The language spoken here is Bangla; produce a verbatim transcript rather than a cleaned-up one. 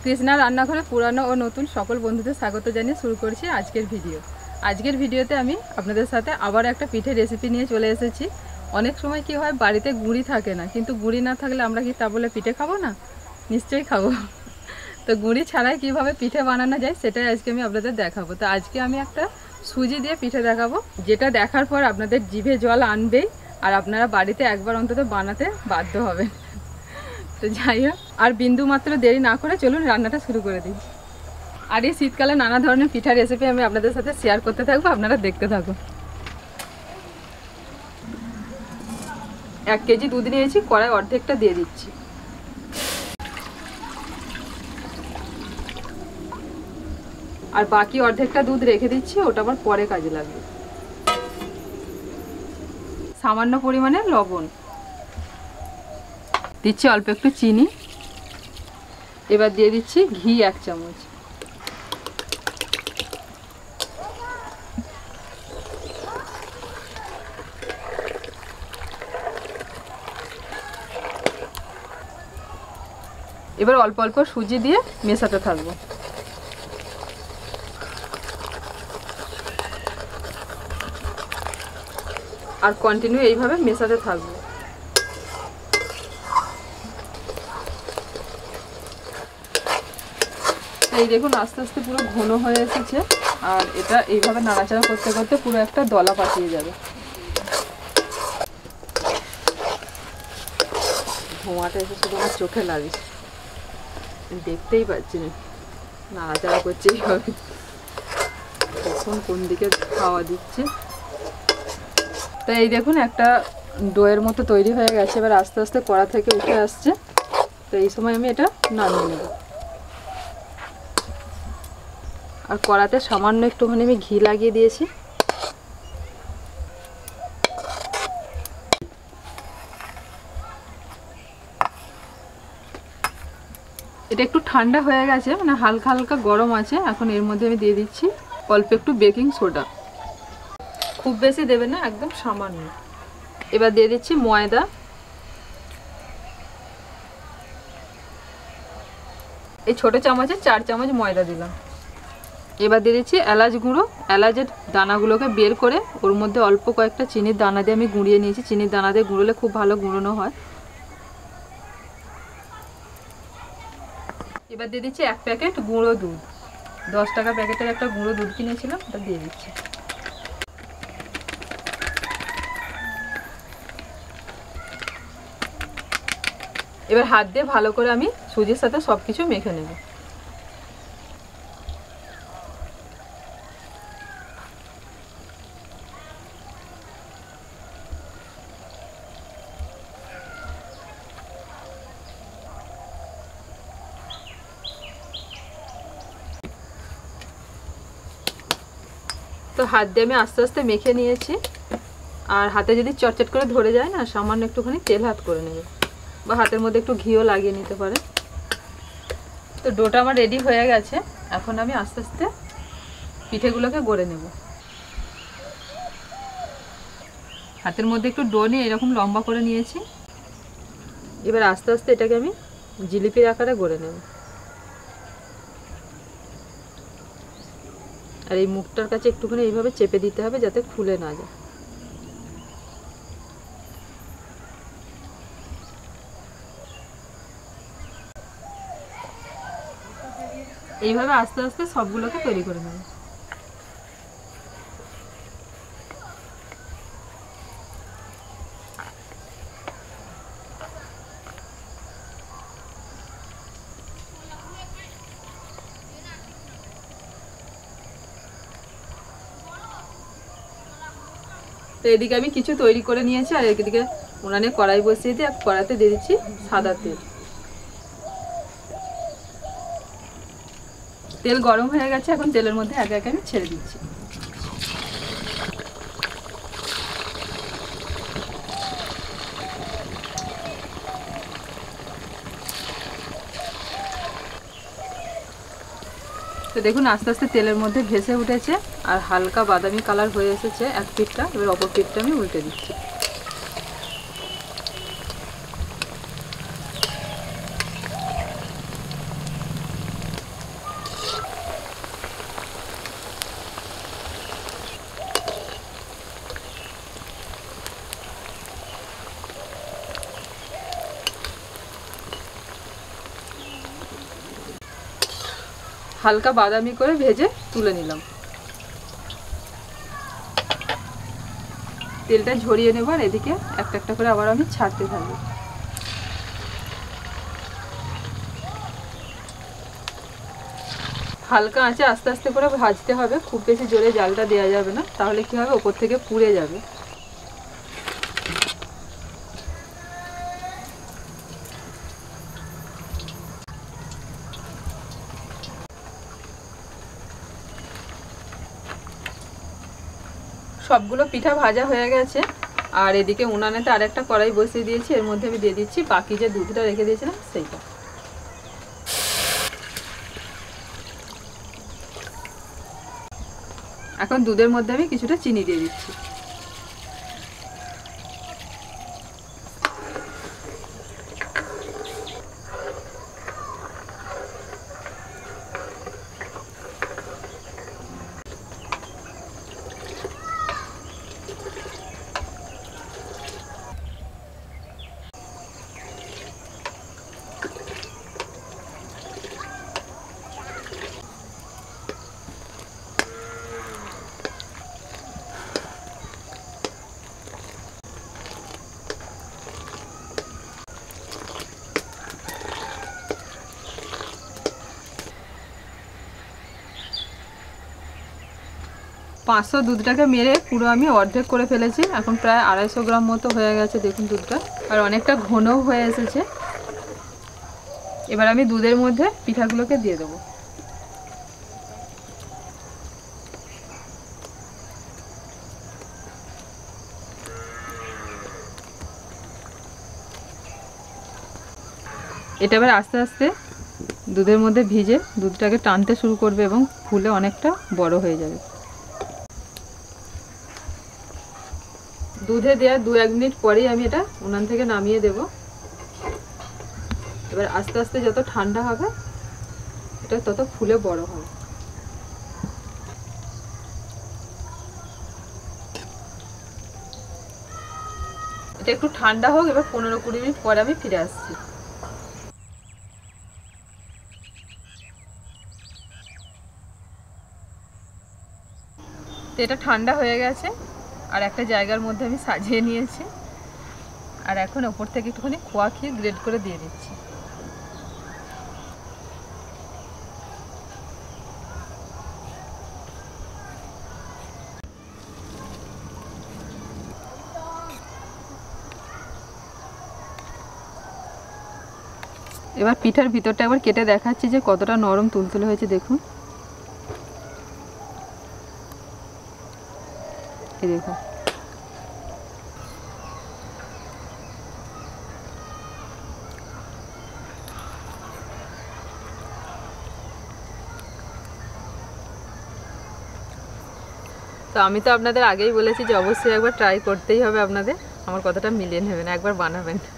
কৃষ্ণা রান্নাঘরে পুরানো ও নতুন সকল বন্ধুদের স্বাগত জানিয়ে শুরু করছি আজকের ভিডিও। আজকের ভিডিওতে আমি আপনাদের সাথে আবার একটা পিঠে রেসিপি নিয়ে চলে এসেছি। অনেক সময় কি হয়, বাড়িতে গুঁড়ি থাকে না, কিন্তু গুঁড়ি না থাকলে আমরা কি তা বলে পিঠে খাবো না? নিশ্চয়ই খাবো। তো গুঁড়ি ছাড়াই কিভাবে পিঠে বানানো যায় সেটাই আজকে আমি আপনাদের দেখাবো। তো আজকে আমি একটা সুজি দিয়ে পিঠে দেখাবো, যেটা দেখার পর আপনাদের জিভে জল আনবেই আর আপনারা বাড়িতে একবার অন্তত বানাতে বাধ্য হবেন। তো যাই হোক, আর বিন্দু মাত্র দেরি না করে চলুন রান্নাটা শুরু করে দিই। আর এই শীতকালে নানা ধরনের পিঠা রেসিপি আমি আপনাদের সাথে শেয়ার করতে থাকবো, আপনারা দেখতে থাকুন। এক কেজি দুধ নিয়েছি, কড়াই অর্ধেকটা দিয়ে দিচ্ছি। আর বাকি অর্ধেকটা দুধ রেখে দিচ্ছি, ওটা আবার পরে কাজে লাগবে। সামান্য পরিমাণে লবণ দিচ্ছি, অল্প একটু চিনি। এবার দিয়ে দিচ্ছি ঘি এক চামচ। এবার অল্প অল্প সুজি দিয়ে মেশাতে থাকবো। আর কন্টিনিউ এইভাবে মেশাতে থাকবো। এই দেখুন আস্তে আস্তে পুরো ঘন হয়ে এসেছে, আর এটা এইভাবে নাড়াচাড়া করতে করতে পুরো একটা দলা পাকিয়ে যাবে। ধোঁয়াটা এসে শুধু আমার চোখে লাগে, দেখতেই পাচ্ছি না। নাড়াচাড়া করছে এইভাবে, কখন কোন দিকে খাওয়া দিচ্ছে। তো এই দেখুন একটা ডোয়ের মতো তৈরি হয়ে গেছে। এবার আস্তে আস্তে কড়া থেকে উঠে আসছে। তো এই সময় আমি এটা নামিয়ে নেব। আর কড়াতে সামান্য একটুখানি আমি ঘি লাগিয়ে দিয়েছি। এটা একটু ঠান্ডা হয়ে গেছে, মানে হালকা হালকা গরম আছে। এখন এর মধ্যে আমি দিয়ে দিচ্ছি অল্প একটু বেকিং সোডা। খুব বেশি দেবে না, একদম সামান্য। এবার দিয়ে দিচ্ছি ময়দা। এই ছোট চামচে চার চামচ ময়দা দিলাম। এবার দিয়ে দিচ্ছি এলাচ গুঁড়ো। এলাচের দানাগুলোকে বের করে ওর মধ্যে অল্প কয়েকটা চিনির দানা দিয়ে আমি গুঁড়িয়ে নিয়েছি। চিনির দানা দিয়ে গুঁড়োলে খুব ভালো গুঁড়োনো হয়। এবার দিয়ে দিচ্ছি এক প্যাকেট গুঁড়ো দুধ। দশ টাকা প্যাকেটের একটা গুঁড়ো দুধ কিনেছিলাম, ওটা দিয়ে দিচ্ছি। এবার হাত দিয়ে ভালো করে আমি সুজির সাথে সব কিছু মেখে নেব। তো হাত দিয়ে আমি আস্তে আস্তে মেখে নিয়েছি। আর হাতে যদি চটচট করে ধরে যায় না, সামান্য একটুখানি তেল হাত করে নেবে, বা হাতের মধ্যে একটু ঘিও লাগিয়ে নিতে পারে। তো ডোটা আমার রেডি হয়ে গেছে। এখন আমি আস্তে আস্তে পিঠেগুলোকে গড়ে নেব। হাতের মধ্যে একটু ডো নিয়ে এরকম লম্বা করে নিয়েছি। এবার আস্তে আস্তে এটাকে আমি জিলিপির আকারে গড়ে নেব। আর এই মুখটার কাছে একটুখানি এইভাবে চেপে দিতে হবে, যাতে খুলে না যায়। এইভাবে আস্তে আস্তে সবগুলোকে তৈরি করে নেব। তো এদিকে আমি কিছু তৈরি করে নিয়েছি, আর এদিকে উনানে কড়াই বসিয়ে দিয়ে কড়াইতে দিয়ে দিচ্ছি সাদা তেল। তেল গরম হয়ে গেছে, এখন তেলের মধ্যে একে একে আমি ছেড়ে দিচ্ছি। তো দেখুন আস্তে আস্তে তেলের মধ্যে ভেসে উঠেছে, আর হালকা বাদামি কালার হয়ে এসেছে এক পিঠটা। এবার অপর পিঠটা আমি উল্টে দিচ্ছি। হালকা বাদামি করে ভেজে তুলে নিলাম। তেলটা ঝরিয়ে নেব আর এদিকে একটা একটা করে আবার আমি ছাড়তে থাকবো। হালকা আঁচে আস্তে আস্তে করে ভাজতে হবে, খুব বেশি জোরে জালটা দেওয়া যাবে না, তাহলে কি হবে ওপর থেকে পুড়ে যাবে। সবগুলো পিঠা ভাজা হয়ে গেছে আর এদিকে উনানেতে আরেকটা কড়াই বসিয়ে দিয়েছি, এর মধ্যে আমি দিয়ে দিচ্ছি বাকি যে দুধটা রেখে দিয়েছিলাম সেইটা। এখন দুধের মধ্যে আমি কিছুটা চিনি দিয়ে দিচ্ছি। পাঁচশো দুধটাকে মেরে পুরো আমি অর্ধেক করে ফেলেছি, এখন প্রায় আড়াইশো গ্রাম মতো হয়ে গেছে দেখুন দুধটা, আর অনেকটা ঘনও হয়ে এসেছে। এবার আমি দুধের মধ্যে পিঠাগুলোকে দিয়ে দেবো। এটা এবার আস্তে আস্তে দুধের মধ্যে ভিজে দুধটাকে টানতে শুরু করবে এবং ফুলে অনেকটা বড় হয়ে যাবে। দুধে দেওয়া দু এক মিনিট পরেই আমি এটা উনান থেকে নামিয়ে দেব। এবার আস্তে আস্তে যত ঠান্ডা হবে এটা তত ফুলে বড় হবে। এটা একটু ঠান্ডা হোক, এবার পনেরো কুড়ি মিনিট পরে আমি ফিরে আসছি। তো এটা ঠান্ডা হয়ে গেছে আর একটা জায়গার মধ্যে আমি সাজিয়ে নিয়েছি, আর এখন ওপর থেকে একটুখানি খোয়া ক্ষীর গ্রেড করে দিয়ে দিচ্ছি। এবার পিঠার ভিতরটা একবার কেটে দেখাচ্ছি যে কতটা নরম তুলতুলে হয়েছে দেখুন। এই দেখুন, তো আমি তো আপনাদের আগেই বলেছি যে অবশ্যই একবার ট্রাই করতেই হবে আপনাদের, আমার কথাটা মিলিয়ে নেবেন, একবার বানাবেন।